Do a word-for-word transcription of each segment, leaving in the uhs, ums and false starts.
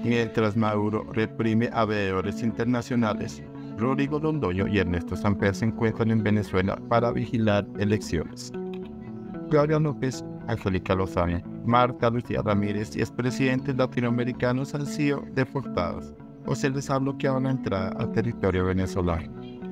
Mientras Maduro reprime a veedores internacionales, Rodrigo Londoño y Ernesto Samper se encuentran en Venezuela para vigilar elecciones. Claudia López, Angélica Lozano, Marta Lucía Ramírez y expresidentes latinoamericanos han sido deportados o se les ha bloqueado la entrada al territorio venezolano.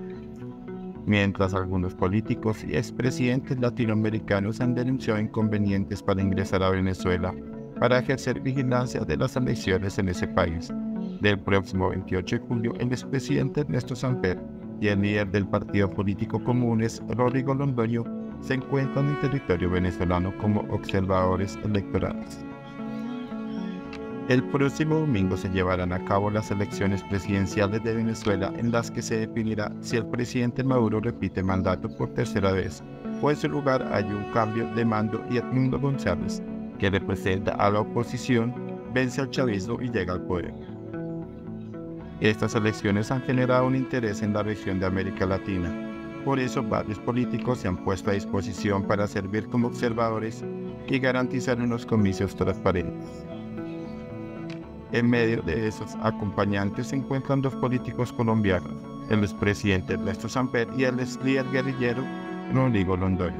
Mientras algunos políticos y expresidentes latinoamericanos han denunciado inconvenientes para ingresar a Venezuela para ejercer vigilancia de las elecciones en ese país. Del próximo veintiocho de julio, el expresidente Ernesto Samper y el líder del partido político Comunes, Rodrigo Londoño, se encuentran en territorio venezolano como observadores electorales. El próximo domingo se llevarán a cabo las elecciones presidenciales de Venezuela, en las que se definirá si el presidente Maduro repite mandato por tercera vez o en su lugar hay un cambio de mando y Edmundo González, que representa a la oposición, vence al chavismo y llega al poder. Estas elecciones han generado un interés en la región de América Latina. Por eso varios políticos se han puesto a disposición para servir como observadores y garantizar unos comicios transparentes. En medio de esos acompañantes se encuentran dos políticos colombianos, el expresidente Ernesto Samper y el ex líder guerrillero Rodrigo Londoño.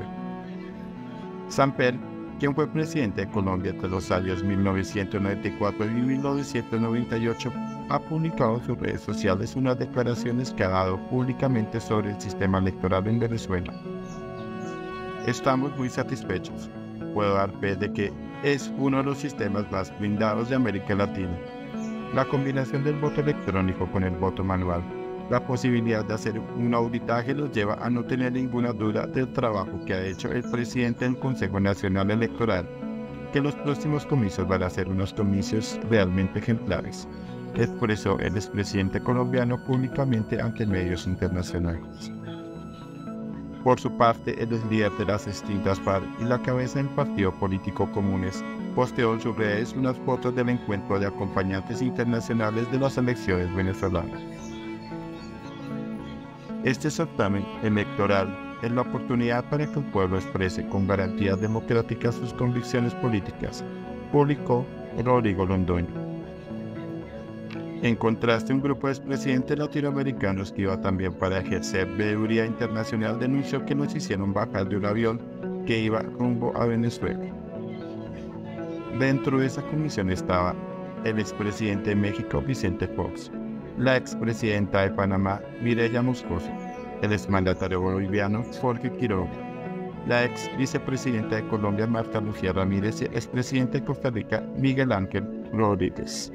Samper, quien fue presidente de Colombia entre los años mil novecientos noventa y cuatro y mil novecientos noventa y ocho, ha publicado en sus redes sociales unas declaraciones que ha dado públicamente sobre el sistema electoral en Venezuela. Estamos muy satisfechos. Puedo dar fe de que es uno de los sistemas más blindados de América Latina. La combinación del voto electrónico con el voto manual, la posibilidad de hacer un auditaje los lleva a no tener ninguna duda del trabajo que ha hecho el presidente del Consejo Nacional Electoral, que los próximos comicios van a ser unos comicios realmente ejemplares. Expresó el expresidente colombiano públicamente ante medios internacionales. Por su parte, el líder de las distintas FARC y la cabeza del partido político Comunes posteó en sus redes unas fotos del encuentro de acompañantes internacionales de las elecciones venezolanas. Este certamen electoral es la oportunidad para que el pueblo exprese con garantías democráticas sus convicciones políticas, publicó Rodrigo Londoño. En contraste, un grupo de expresidentes latinoamericanos que iba también para ejercer veeduría internacional denunció que los hicieron bajar de un avión que iba rumbo a Venezuela. Dentro de esa comisión estaba el expresidente de México, Vicente Fox, la expresidenta de Panamá, Mireya Moscoso, el exmandatario boliviano, Jorge Quiroga, la ex vicepresidenta de Colombia, Marta Lucía Ramírez, y el expresidente de Costa Rica, Miguel Ángel Rodríguez.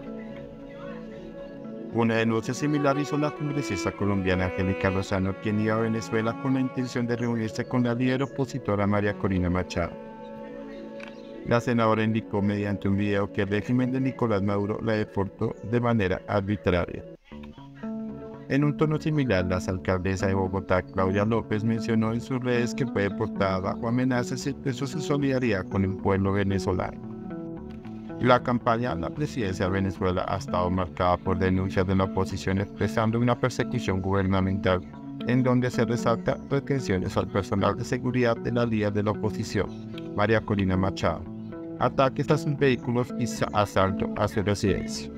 Una denuncia similar hizo la congresista colombiana Angélica Lozano, quien iba a Venezuela con la intención de reunirse con la líder opositora María Corina Machado. La senadora indicó mediante un video que el régimen de Nicolás Maduro la deportó de manera arbitraria. En un tono similar, la alcaldesa de Bogotá, Claudia López, mencionó en sus redes que fue deportada bajo amenazas y expresó su solidaridad con el pueblo venezolano. La campaña a la presidencia de Venezuela ha estado marcada por denuncias de la oposición expresando una persecución gubernamental, en donde se resalta retenciones al personal de seguridad de la líder de la oposición, María Corina Machado, ataques a sus vehículos y asalto a su residencia.